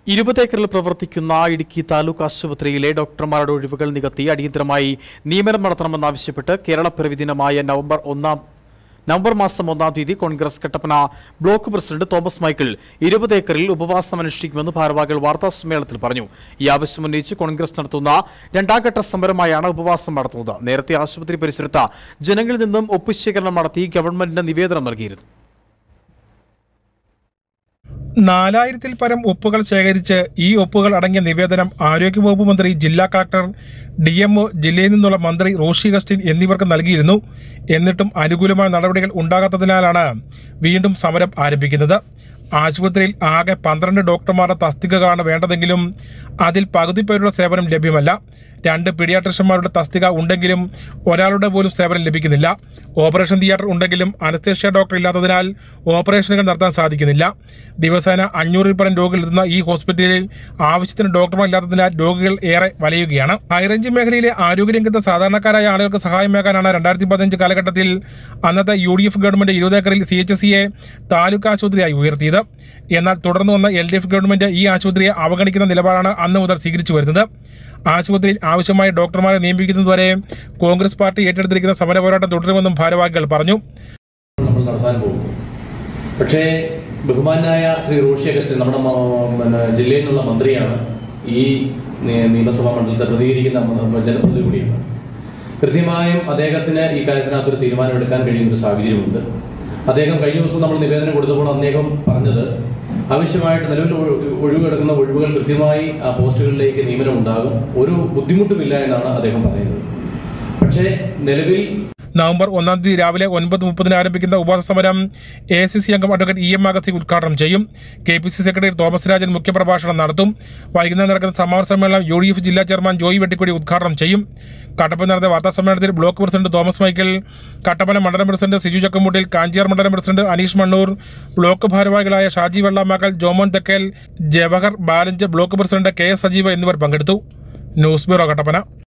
20 ഏക്കറിൽ പ്രവർത്തിക്കുന്ന ഇടുക്കി താലൂക്ക് ആശുപത്രിയിലെ ഡോക്ടർമാരുടെ ഒഴിവുകൾ നികത്തി അടിയന്തരമായി നിയമനം നടത്തണമെന്നാവശ്യപ്പെട്ട് കേരള പിറവി ദിനമായ നവംബർ മാസം 1-ാം തീയതി കോൺഗ്രസ് കട്ടപ്പന ബ്ലോക്ക് പ്രസിഡന്റ് തോമസ് മൈക്കിൾ 20 ഏക്കറിൽ ഉപവാസം അനുഷ്ഠിക്കുമെന്ന് ഭാരവാഹികൾ വാർത്താസമ്മേളനത്തിൽ പറഞ്ഞു. ഈ ആവശ്യമുന്നയിച്ച് കോൺഗ്രസ് നടത്തുന്ന രണ്ടാം ഘട്ട സമരമായാണ് ഉപവാസം നടത്തുന്നത്. നേരത്തെ ആശുപത്രി പരിസരത്ത് ജനങ്ങളിൽ നിന്നും ഒപ്പുശേഖരണം നടത്തി ഗവൺമെന്റിന് നിവേദനം നൽകിയിരുന്നു. 4000-ൽ പരം ഒപ്പുകൾ ശേഖരിച്ച് ഈ ഒപ്പുകൾ അടങ്ങിയ നിവേദനം ആരോഗ്യവകുപ്പ് മന്ത്രി, ജില്ലാ കളക്ടർ, DMO, ജില്ലയിൽ നിന്നുള്ള മന്ത്രി റോഷി അഗസ്റ്റിൻ എന്നിവർക്ക് നൽകിയിരുന്നു. എന്നിട്ടും അനുകൂലമായ നടപടികൾ ഉണ്ടാകാത്തതിനാലാണ് വീണ്ടും സമരം ആരംഭിക്കുന്നത്. ആശുപത്രിയിൽ ആകെ 12 ഡോക്ടർമാരുടെ തസ്തികകളാണ് വേണ്ടതെങ്കിലും അതിൽ പകുതി പേരുടെ സേവനം ലഭ്യമല്ല. 2 പീഡിയാട്രിഷ്യന്മാരുടെ തസ്തിക ഉണ്ടെങ്കിലും ഒരാളുടെ പോലും സേവനം ലഭിക്കുന്നില്ല. ഓപ്പറേഷൻ തിയേറ്റർ ഉണ്ടെങ്കിലും അനസ്തേഷ്യ ഡോക്ടർ ഇല്ലാത്തതിനാൽ ഓപ്പറേഷനുകൾ നടത്താൻ സാധിക്കുന്നില്ല. ദിവസേന 500-ൽ പരം രോഗികൾ എത്തുന്ന ഈ ഹോസ്പിറ്റലിൽ ആവശ്യത്തിന് ഡോക്ടർമാർ ഇല്ലാത്തതിനാൽ രോഗികൾ ഏറെ വലയുകയാണ്. ഹൈറേഞ്ച് മേഖലയിലെ ആരോഗ്യരംഗത്ത് സാധാരണക്കാരായ ആളുകൾക്ക് സഹായമേകാനാണ് 2015 കാലഘട്ടത്തിൽ അന്നത്തെ UDF ഗവൺമെന്റ് 20 ഏക്കറിൽ CHSE താലൂക്ക് ആശുപത്രിയായി ഉയർത്തിയത്. എന്നാൽ തുടർന്ന് വന്ന LDF ഗവൺമെന്റ് ഈ ആശുപത്രിയെ അവഗണിക്കുന്ന നിലപാടാണ് അന്ന് മുതൽ സ്വീകരിച്ചു വരുന്നത്. ആശുപത്രിയിൽ ആവശ്യമായ ഡോക്ടർമാരെ നിയമിക്കുന്നതുവരെ കോൺഗ്രസ് പാർട്ടി ഏറ്റെടുത്തിരിക്കുന്ന സമരപോരാട്ടം തുടരുമെന്നും ഭാരവാഹികൾ പറഞ്ഞു. നമ്മൾ നടത്താൻ പോകുന്നു. പക്ഷേ ബഹുമാനായ ശ്രീ റോഷി അഗസ്റ്റിൻ നമ്മുടെ ജില്ലയിൽ നിന്നുള്ള മന്ത്രിയാണ്. ഈ നിയമസഭാ മണ്ഡലത്തെ പ്രതികരിക്കുന്ന ജനപ്രതിനിധി കൂടിയാണ്. കൃത്യമായും അദ്ദേഹത്തിന് ഈ കാര്യത്തിനകത്തൊരു തീരുമാനമെടുക്കാൻ കഴിയുന്നൊരു സാഹചര്യമുണ്ട്. അദ്ദേഹം കഴിഞ്ഞ ദിവസം നമ്മൾ നിവേദനം കൊടുത്തപ്പോൾ അദ്ദേഹം പറഞ്ഞത് ആവശ്യമായിട്ട് നിലവിൽ ഒഴിവുകിടക്കുന്ന ഒഴിവുകൾ കൃത്യമായി ആ പോസ്റ്റുകളിലേക്ക് നിയമനം ഉണ്ടാകും, ഒരു ബുദ്ധിമുട്ടുമില്ല എന്നാണ് അദ്ദേഹം പറയുന്നത്. പക്ഷേ നിലവിൽ നവംബർ 1-ാം തീയതി രാവിലെ 9:30 ആരംഭിക്കുന്ന ഉപവാസ സമരം ACC അംഗം അഡ്വക്കേറ്റ് EM അഗസ്തി ഉദ്ഘാടനം ചെയ്യും. KPCC സെക്രട്ടറി തോമസ് രാജൻ മുഖ്യപ്രഭാഷണം നടത്തും. വൈകുന്നേരം നടക്കുന്ന സമാപന സമ്മേളനം UDF ജില്ലാ ചെയർമാൻ ജോയി വെട്ടിക്കുടി ഉദ്ഘാടനം ചെയ്യും. കട്ടപ്പന നടന്ന വാർത്താ സമ്മേളനത്തിൽ ബ്ലോക്ക് പ്രസിഡന്റ് തോമസ് മൈക്കിൾ, കട്ടപ്പന മണ്ഡലം പ്രസിഡന്റ് സിജു ചക്കമ്പൂട്ടിൽ, കാഞ്ചിയാർ മണ്ഡലം പ്രസിഡന്റ് അനീഷ് മണ്ണൂർ, ബ്ലോക്ക് ഭാരവാഹികളായ ഷാജി വെള്ളാമാക്കൽ, ജോമോൻ തെക്കേൽ, ജവഹർ, ബാലഞ്ച്, ബ്ലോക്ക് പ്രസിഡന്റ് KS സജീവ എന്നിവർ പങ്കെടുത്തു. News bureau, Kattappana.